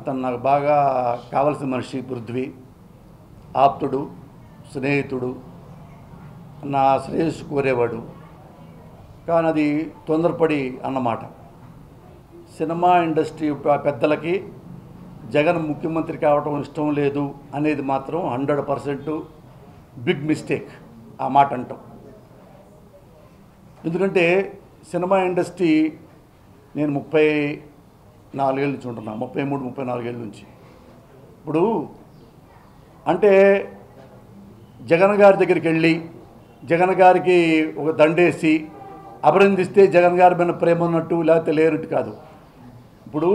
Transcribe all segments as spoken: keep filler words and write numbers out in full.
అతను నాకు బాగా కావలసిన మనిషి. పృథ్వీ ఆప్తుడు, స్నేహితుడు, నా శ్రేయస్సు కోరేవాడు. కానీ అది తొందరపడి అన్నమాట. సినిమా ఇండస్ట్రీ పెద్దలకి జగన్ ముఖ్యమంత్రి కావటం ఇష్టం లేదు అనేది మాత్రం హండ్రెడ్ పర్సెంట్ బిగ్ మిస్టేక్ ఆ మాట అంటాం. ఎందుకంటే సినిమా ఇండస్ట్రీ నేను ముప్పై నాలుగేళ్ళ నుంచి ఉంటున్నా, ముప్పై మూడు ముప్పై నాలుగేళ్ళ నుంచి. ఇప్పుడు అంటే జగన్ గారి దగ్గరికి వెళ్ళి జగన్ గారికి ఒక దండేసి అభినందిస్తే జగన్ గారి మీద ప్రేమ ఉన్నట్టు లేకపోతే లేనట్టు కాదు. ఇప్పుడు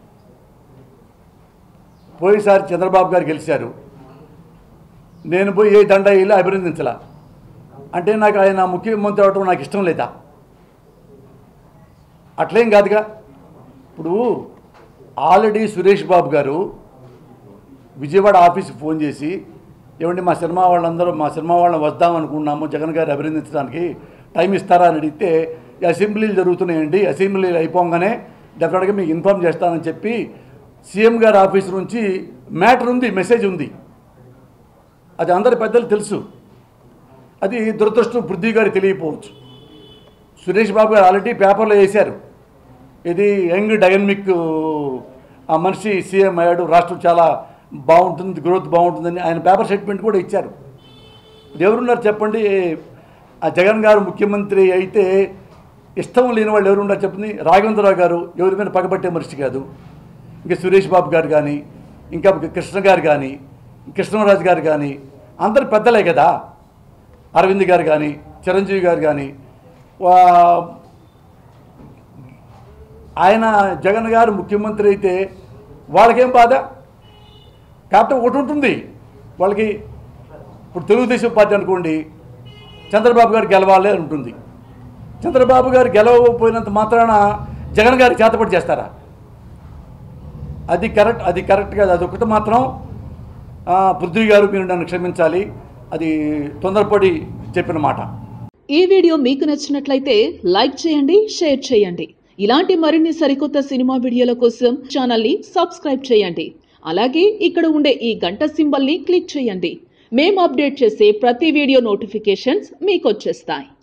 పోయినసారి చంద్రబాబు గారు గెలిచారు, నేను పోయి ఏ దండ వేయాలి అభినందించలా అంటే నాకు ఆయన ముఖ్యమంత్రి అవడం నాకు ఇష్టం లేదా? అట్లేం కాదుగా. ఇప్పుడు ఆల్రెడీ సురేష్ బాబు గారు విజయవాడ ఆఫీస్కి ఫోన్ చేసి, ఏమండి మా సినిమా వాళ్ళందరూ మా సినిమా వాళ్ళని వద్దాం అనుకున్నాము, జగన్ గారు అభినందించడానికి టైం ఇస్తారా అని అడిగితే, అసెంబ్లీలు జరుగుతున్నాయండి, అసెంబ్లీలు అయిపోగానే డెఫినెట్గా మీకు ఇన్ఫార్మ్ చేస్తానని చెప్పి సీఎం గారి ఆఫీస్ నుంచి మ్యాటర్ ఉంది, మెసేజ్ ఉంది. అది అందరి పెద్దలు తెలుసు. అది దురదృష్టం పృథ్వీ గారు తెలియకపోవచ్చు. సురేష్ బాబు గారు ఆల్రెడీ పేపర్లో వేశారు, ఇది యంగ్ డైనమిక్ ఆ మనిషి సీఎం అయ్యాడు, రాష్ట్రం చాలా బాగుంటుంది, గ్రోత్ బాగుంటుందని ఆయన పేపర్ స్టేట్మెంట్ కూడా ఇచ్చారు. ఎవరున్నారు చెప్పండి? ఆ జగన్ గారు ముఖ్యమంత్రి అయితే ఇష్టం లేని వాళ్ళు ఎవరున్నారు చెప్పండి? రాఘవేంద్రరావు గారు ఎవరి మీద పగబట్టే మనిషి కాదు. ఇంకా సురేష్ బాబు గారు కానీ, ఇంకా కృష్ణ గారు కానీ, కృష్ణరాజు గారు కానీ అందరు పెద్దలే కదా. అరవింద్ గారు కానీ, చిరంజీవి గారు కానీ, ఆయన జగన్ గారు ముఖ్యమంత్రి అయితే వాళ్ళకేం బాధ? కాబట్టి ఒకటి ఉంటుంది వాళ్ళకి. ఇప్పుడు తెలుగుదేశం పార్టీ అనుకోండి, చంద్రబాబు గారు గెలవాలి అని ఉంటుంది. చంద్రబాబు గారు గెలవకపోయినంత మాత్రాన జగన్ గారికి చేతపడి చేస్తారా? అది కరెక్ట్ అది కరెక్ట్ కాదు. అదొకటి మాత్రం పృథ్వీ గారు మీరు నన్ను క్షమించాలి, అది తొందరపడి చెప్పిన మాట. ఈ వీడియో మీకు నచ్చినట్లయితే లైక్ చేయండి, షేర్ చేయండి. ఇలాంటి మరిన్ని సరికొత్త సినిమా వీడియోల కోసం ఛానల్ని సబ్స్క్రైబ్ చేయండి. అలాగే ఇక్కడ ఉండే ఈ గంట సింబల్ని క్లిక్ చేయండి. మేము అప్డేట్ చేసే ప్రతి వీడియో నోటిఫికేషన్స్ మీకు వచ్చేస్తాయి.